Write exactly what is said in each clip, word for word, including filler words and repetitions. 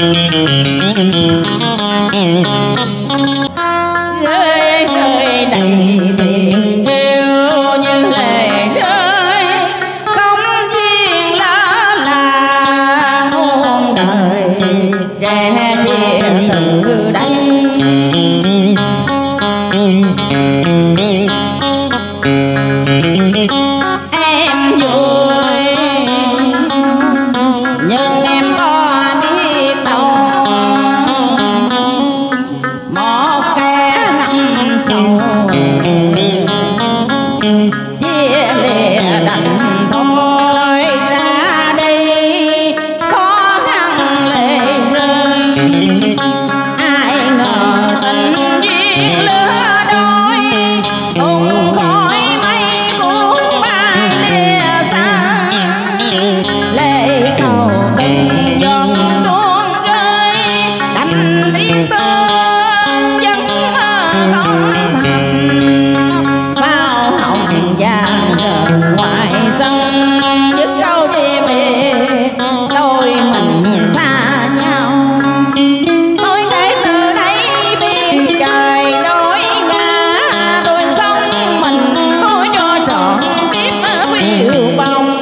rơi rơi đầy tiền yêu như lệ rơi, không duyên lỡ là muôn đời trẻ chia từ đây. Em vui nhưng em có biết đâu, một kẻ ngầm sâu chia lìa đành thôi ra đi, khó khăn lệ rơi. Ai ngờ tình duyên lứa đôi cùng khói mây cuốn bay lìa xa, lệ sầu từng giọt tuôn rơi đành tiếng tương vẫn không thành. Pháo hồng vàng rời ngoài sân dứt câu chia biệt đôi mình xa nhau. Tôi kể từ đây biết trời đôi ngã, tôi sống mình tôi cho trọn kiếp phiêu bồng.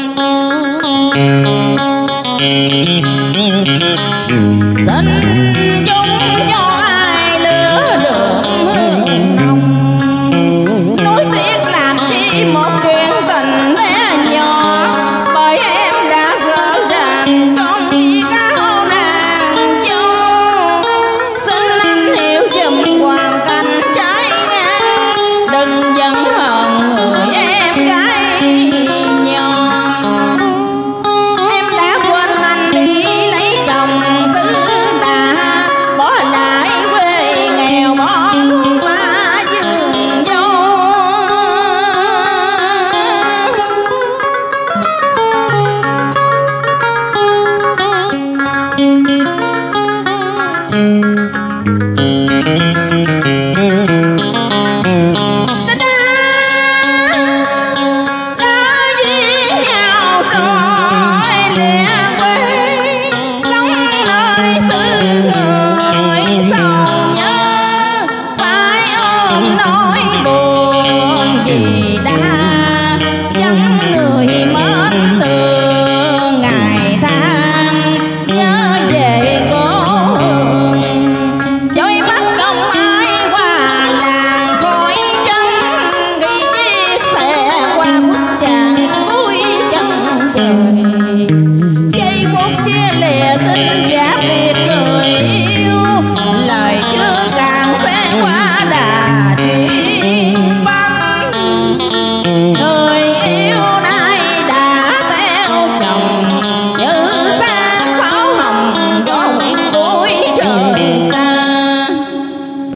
Xin chung cho ai lửa đường hương nồng, nuối tiếc làm chi một chuyện tình bé nhỏ, bởi em đã gỡ ràng con đi cao nàng dâu. Xin anh hiểu giùm hoàn cảnh trái ngang, đừng giận hờn người em gái nhỏ. Em đã quên anh đi lấy chồng xứ Đà, bỏ lại quê nghèo bỏ luôn má vườn dâu. Ta đã đã duyên nhau rồi lìa quê, sống nơi xứ người sầu nhớ, phải ôm nỗi buồn vì đã vắng người mến thương ngày tháng nhớ về cố hương. Đôi mắt không ai qua làng khói trắng, ghi chiếc xe qua bức tràng cuối chân trời. Giây phút chia lìa xin giáp biệt người yêu, lời chưa càng sẽ qua